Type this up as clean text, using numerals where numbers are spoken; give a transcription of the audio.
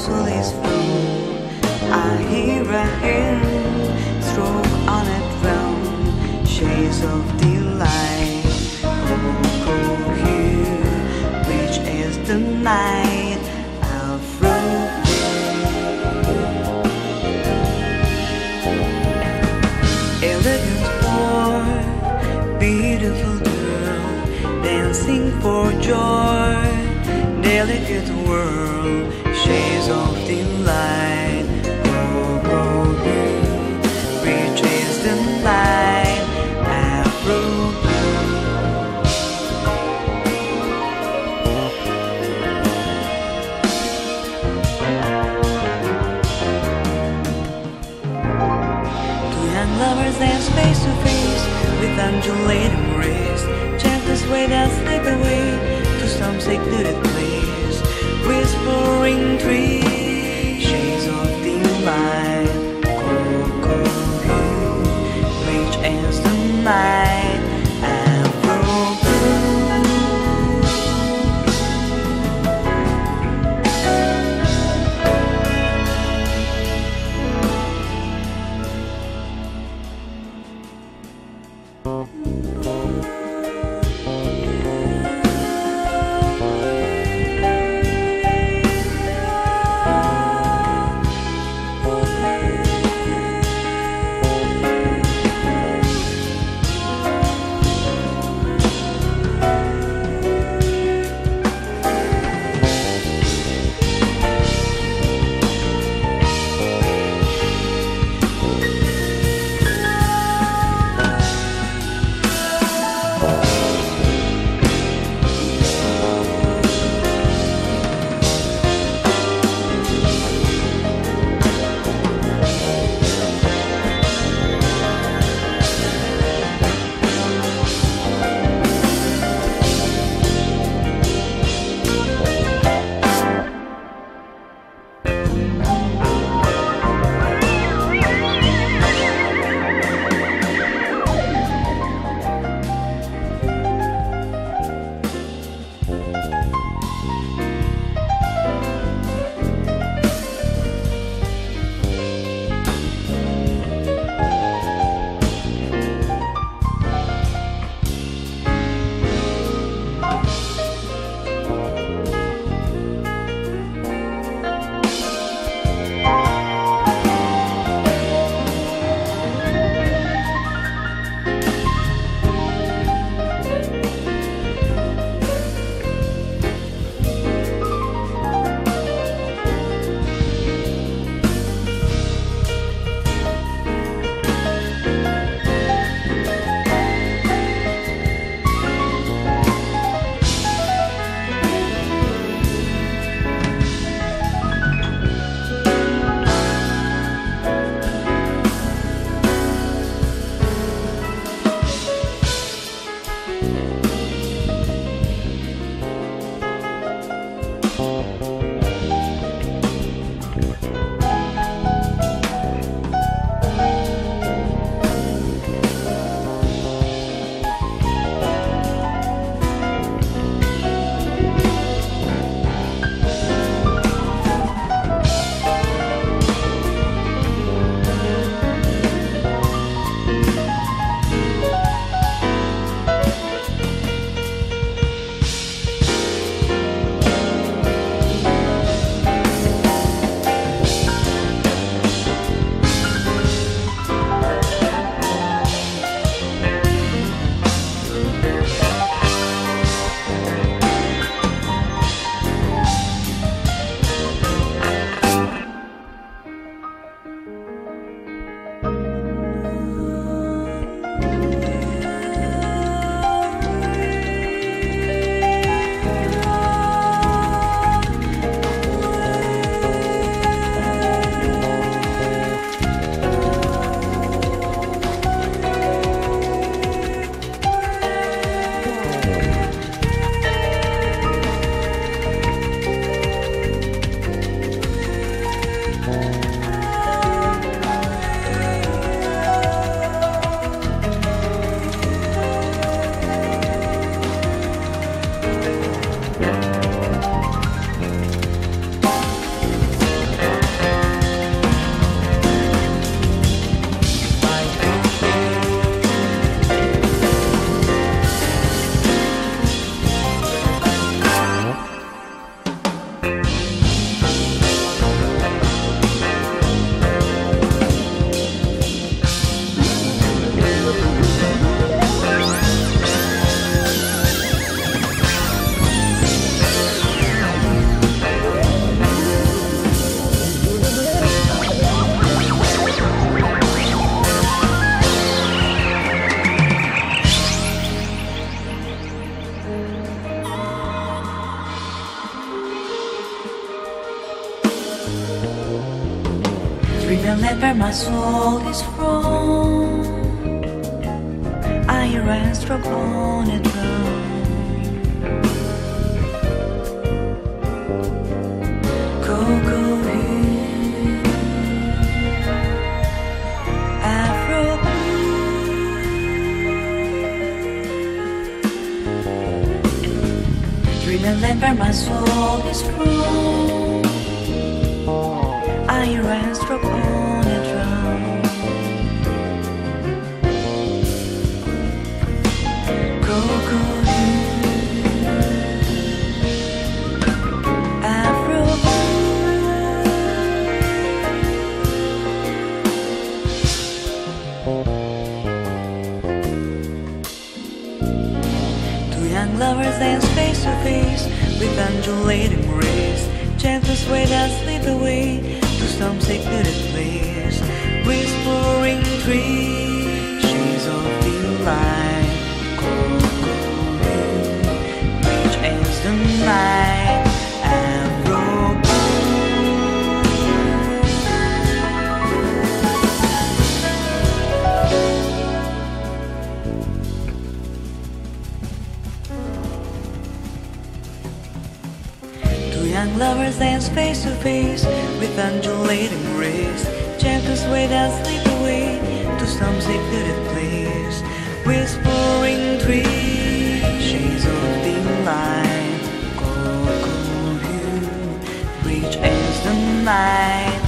soul is full. I hear a hand stroke on a drum, shades of delight. Cool hue, which is the night I'll throw. Elegant boy, beautiful girl, dancing for joy. Delicate world, shades of delight. Go, you, which is the night Afro blue. Two young lovers dance face to face with undulating grace. Gentle sway that slip away to some secluded place, whispering trees, shades of delight. Cocoa hue, which is the night Afro blue. Dream a land where my soul is from. I ran struck on a drum. Cocoa Hill, Afro Blue. Dream a land where my soul is from. I ran struck on a drum. Cocoa Hill, Afro Blue. Two young lovers dance face to face with undulating grace. Gentle sway that slip away to some secluded place. Whispering trees, shades of delight. Cocoa Hill, rich as the night. Afro young lovers dance face to face with undulating grace. Gentle sway that slip away to some secluded place. Whispering trees, shades of delight. Cocoa Hill, rich as the night.